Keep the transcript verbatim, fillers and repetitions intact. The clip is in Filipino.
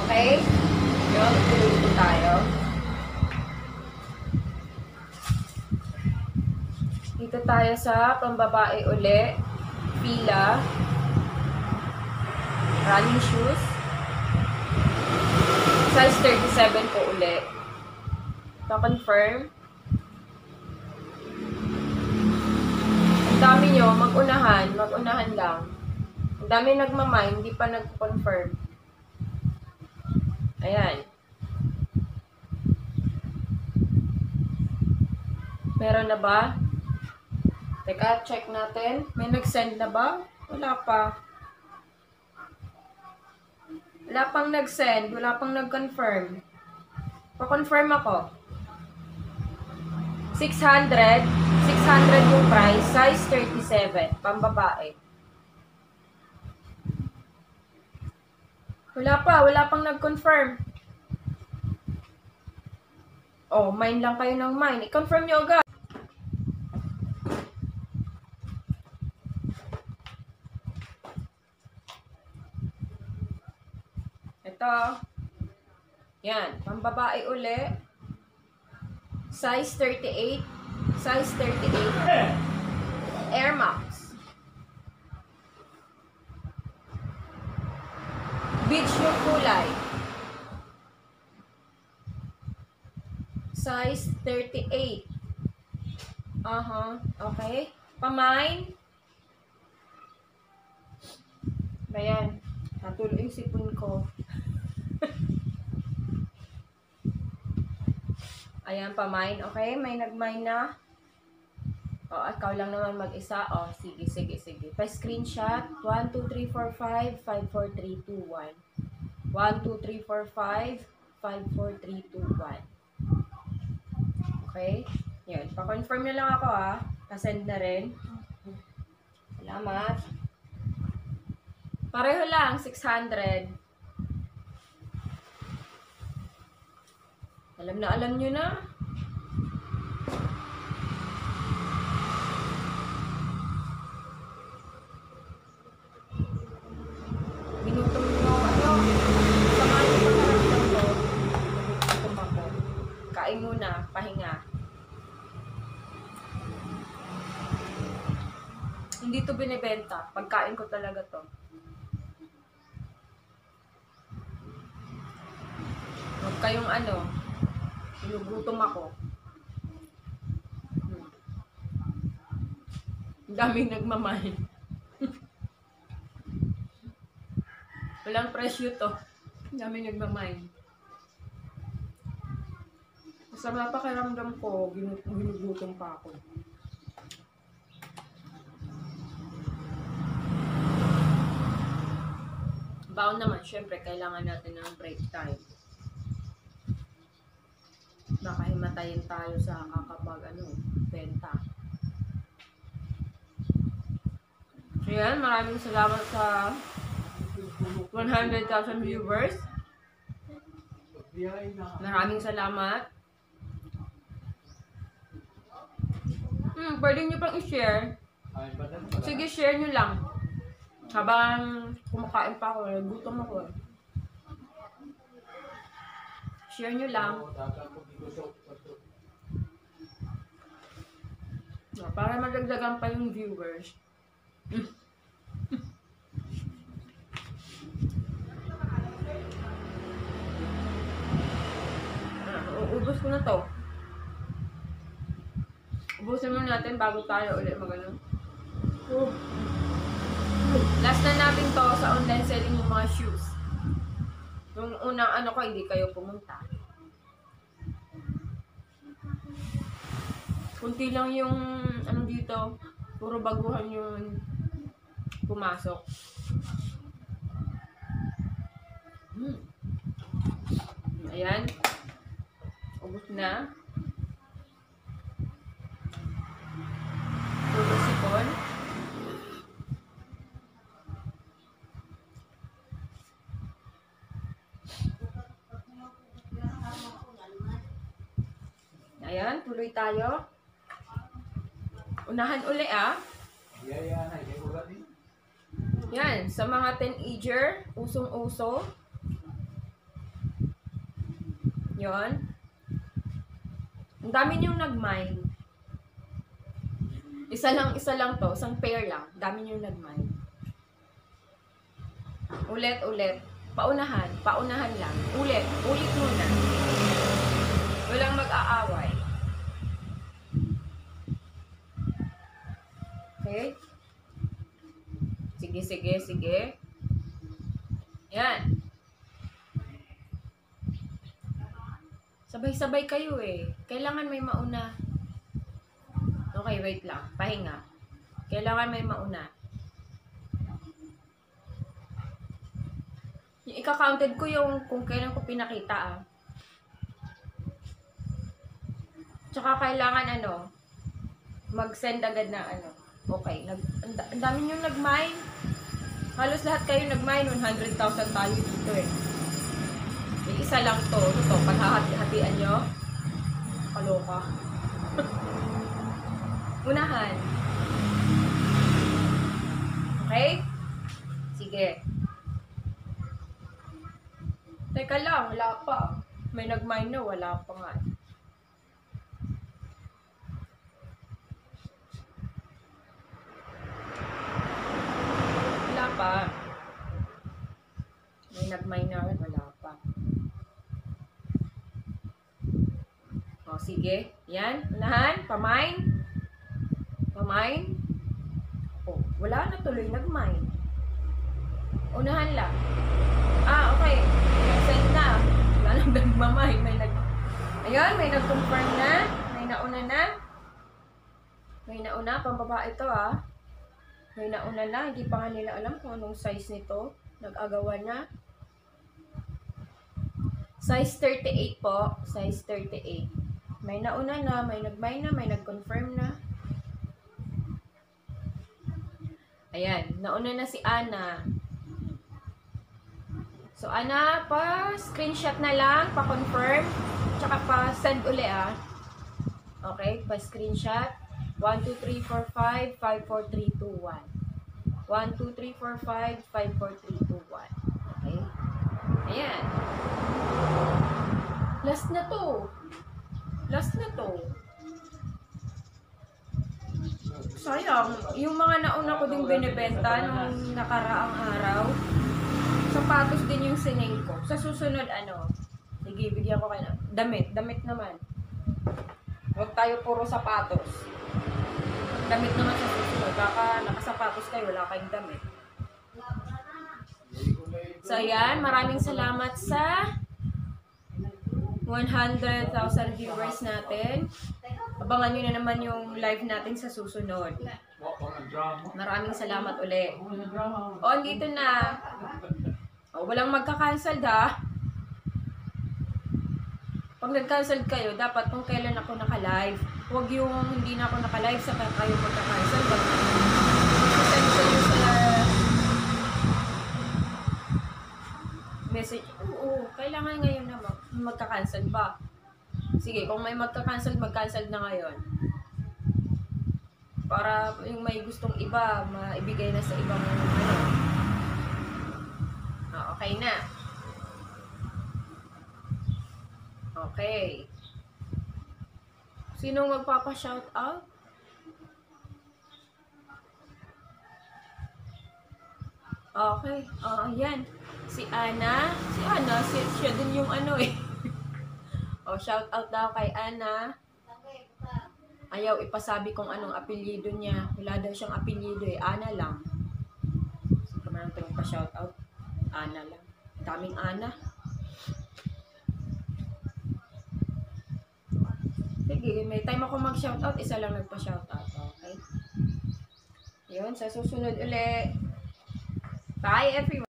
Okay? Yun, tuloy po tayo. Dito tayo sa pambabae uli. Pila. Running shoes. Size thirty-seven po uli. Pa-confirm. Ang dami nyo, mag-unahan. Mag-unahan lang. Ang dami nagmamay, hindi pa nag-confirm. Ayan. Meron na ba? Teka, check natin. May nag-send na ba? Wala pa. Wala pang nag-send. Wala pang nag-confirm. Pa-confirm ako. six hundred. six hundred yung price. Size thirty-seven. Pambabae. Wala pa. Wala pang nag-confirm. Oh, mine lang kayo ng mine. I-confirm nyo agad. Ito. Yan. Pambabae uli. Size thirty-eight. Size thirty-eight. Air Max. Beach yung kulay. Size thirty-eight. Aha. Uh-huh. Okay. Pamine. Bayan. Natuloy yung sipon ko. Ayan, pamine. Okay. May nagmine na. O, ikaw lang naman mag-isa. O, sige, sige, sige. Pa-screenshot. one, two, three, four, five, five, four, three, two, one. one, two, three, four, five, five, four, three, two, one. Okay? Yun. Pa-confirm na lang ako ha. Pa-send na rin. Salamat. Pareho lang. six hundred. Alam na alam nyo na. Binutom mo. Ano? Samahan mo pakiramdam ko. Binutom ako. Kain muna. Pahinga. Hindi to binibenta. Pagkain ko talaga to. Huwag kayong ano. Binugutom ako. Hmm. Ang daming nagmamahal. Walang presyo to. Ang daming nagmamahal. Masama pakiramdam ko, ginugutom pa ako. Baon naman, syempre, kailangan natin ng break time. Baka himatayin tayo sa kakapag, ano, benta. So yan, maraming salamat sa one hundred thousand viewers. Maraming salamat. Hmm, pwede nyo pang i-share. Sige, share nyo lang. Habang kumakain pa ako, gutom ako. Share nyo lang. Para madagdagan pa yung viewers. Ubus ko na to. Ubusin mo natin bago tayo ulit magano. Oh. Last na natin to sa online selling ng mga shoes. Yung unang ano ko, hindi kayo pumunta. Kunti lang yung ano dito, puro baguhan yung pumasok. Hmm. Ayan. Ubus na. Puro sipon. Ayan, tuloy tayo. Unahan uli ah. Yan, sa mga teenager, usong-uso. Yun. Ang dami niyong nag-mine. Isa lang, isa lang to. Isang pair lang. Ang dami niyong nag-mine. Ulit, ulit. Paunahan. Paunahan lang. Ulit. Ulit muna. Walang mag-aaway. Okay? Sige, sige, sige. Yan. Sabay-sabay kayo eh. Kailangan may mauna. Okay, wait lang. Pahinga. Kailangan may mauna. Yung ika-counted ko yung kung kailan ko pinakita ah. Tsaka kailangan ano, mag-send agad na ano. Okay, nag, ang dami nyo nag-mine. Halos lahat kayo nag-mine. one hundred thousand tayo dito eh. May isa lang to. Ito to, paghahati-hatian nyo. Kaloka. Unahan. Okay? Sige. Teka lang, wala pa. May nag-mine na, wala pa nga. Wala pa. May nag-mine na, wala pa. O, sige. Yan. Unahan. Pamine. Pamine. O, wala na tuloy nag-mine. Unahan lang. Ah, okay. Send na. Wala nang nagmamine. May nag... Ayun, may nag-confirm na. May nauna na. May nauna. Pambaba ito ah. May nauna na. Hindi pa nga nila alam kung anong size nito. Nag-agawan na. Size thirty-eight po. Size thirty-eight. May nauna na. May nag-mine na. May nag-confirm na. Ayan. Nauna na si Ana. So, Ana, pa-screenshot na lang, pa-confirm, tsaka pa-send uli ah. Okay, pa-screenshot. one, two, three, four, five, five, four, three, two, one. one, two, three, four, five, five, four, three, two, one. Okay? Ayan. Last na to. Last na to. Sayang, yung mga nauna ko ding binibenta nung nakaraang araw, sapatos din yung sineng ko. Sa susunod, ano, sige, bigyan ko kayo. Damit, damit naman. Huwag tayo puro sapatos. Damit naman sa susunod. Baka nakasapatos kayo, wala kayong damit. So, yan. Maraming salamat sa one hundred thousand viewers natin. Abangan nyo na naman yung live natin sa susunod. Maraming salamat uli. O, dito na. O, walang magka-cancel ha. Pag nag-cancel kayo, dapat kung kailan ako naka-live. Huwag yung hindi na ako naka-live sa kayo magka-cancel. Send kayo sa message. Oo, kailangan ngayon na magka-cancel ba? Sige, kung may magka-cancel, mag-cancel na ngayon. Para yung may gustong iba, maibigay na sa ibang ano. Ah, okay na. Okay. Sino magpapa-shout out? Okay. Oh, yan. Si Ana. Si Ana, si, siya din yung ano eh. Oh, shout out daw kay Ana. Ayaw ipasabi kung anong apelyido niya. Wala daw siyang apelyido eh. Ana lang. So, kung naman ito pa-shout out. Ana lang. Daming Ana. Sige, may time ako mag-shoutout. Isa lang nagpa-shoutout. Okay? Yun, sa susunod uli. Bye everyone!